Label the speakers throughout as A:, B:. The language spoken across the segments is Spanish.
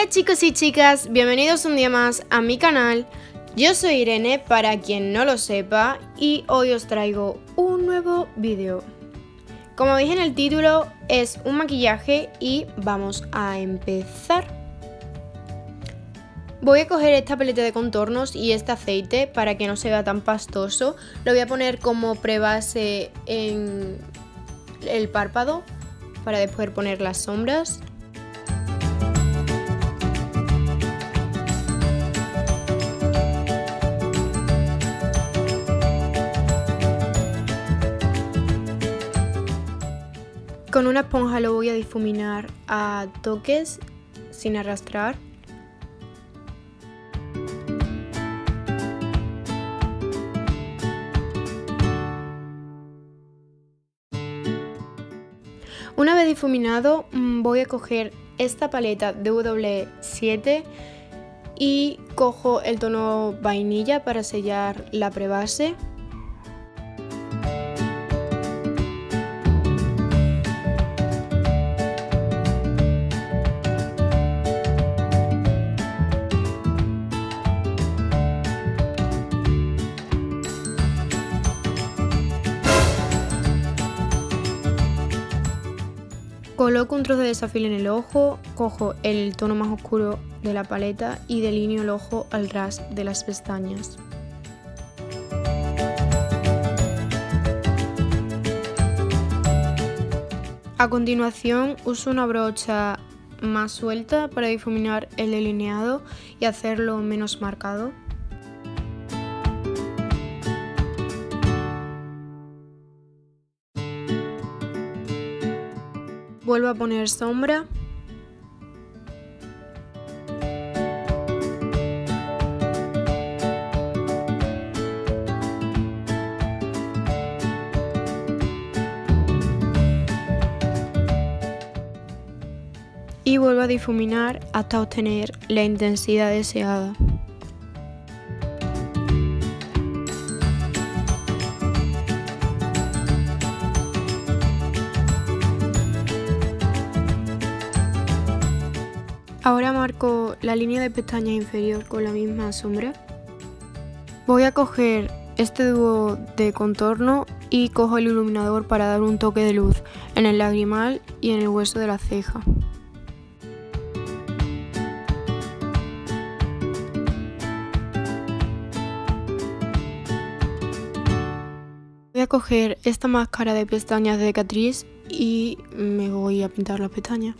A: Hola chicos y chicas, bienvenidos un día más a mi canal. Yo soy Irene, para quien no lo sepa, y hoy os traigo un nuevo vídeo. Como dije en el título, es un maquillaje y vamos a empezar. Voy a coger esta paleta de contornos y este aceite para que no se vea tan pastoso. Lo voy a poner como prebase en el párpado para después poner las sombras. Con una esponja lo voy a difuminar a toques sin arrastrar. Una vez difuminado, voy a coger esta paleta W7 y cojo el tono vainilla para sellar la prebase. Coloco un trozo de desafío en el ojo, cojo el tono más oscuro de la paleta y delineo el ojo al ras de las pestañas. A continuación uso una brocha más suelta para difuminar el delineado y hacerlo menos marcado. Vuelvo a poner sombra. Y vuelvo a difuminar hasta obtener la intensidad deseada. Ahora marco la línea de pestañas inferior con la misma sombra. Voy a coger este dúo de contorno y cojo el iluminador para dar un toque de luz en el lagrimal y en el hueso de la ceja. Voy a coger esta máscara de pestañas de Catrice y me voy a pintar las pestañas.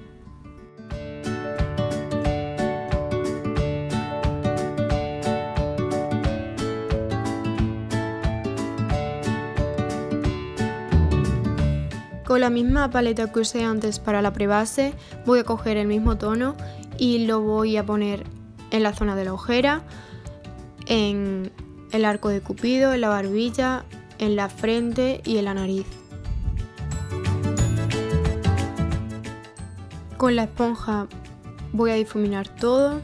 A: Con la misma paleta que usé antes para la prebase, voy a coger el mismo tono y lo voy a poner en la zona de la ojera, en el arco de Cupido, en la barbilla, en la frente y en la nariz. Con la esponja voy a difuminar todo.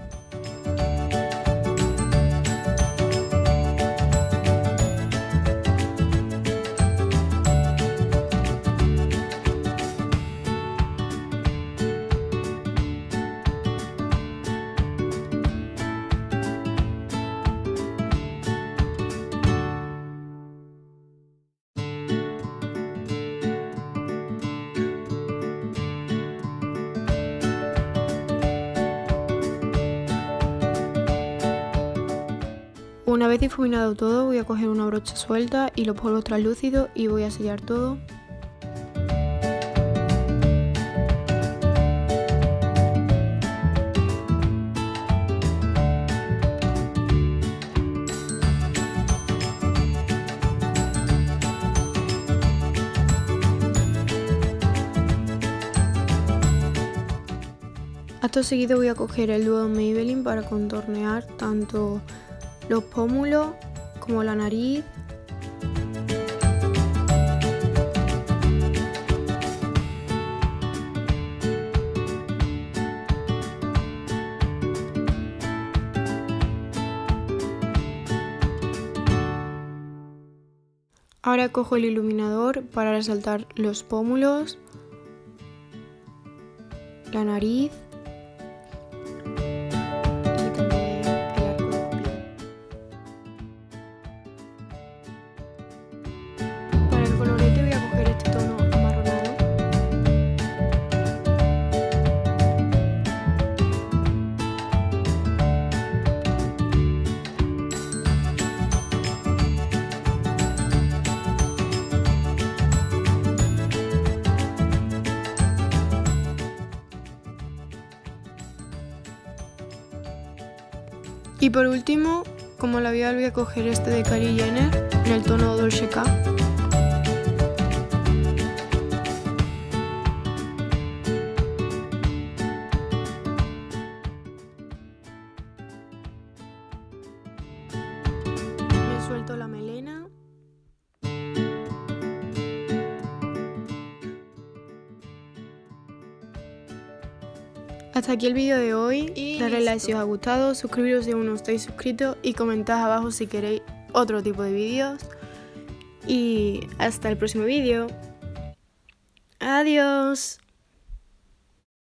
A: Una vez difuminado todo, voy a coger una brocha suelta y los polvos translúcidos y voy a sellar todo. Acto seguido voy a coger el dúo Maybelline para contornear tanto los pómulos como la nariz. Ahora cojo el iluminador para resaltar los pómulos, la nariz Y por último, como labial voy a coger este de Kylie Jenner en el tono Dolce K. Me suelto la melena. Hasta aquí el vídeo de hoy. Darle like si os ha gustado, suscribiros si aún no estáis suscritos y comentad abajo si queréis otro tipo de vídeos. Y hasta el próximo vídeo. Adiós.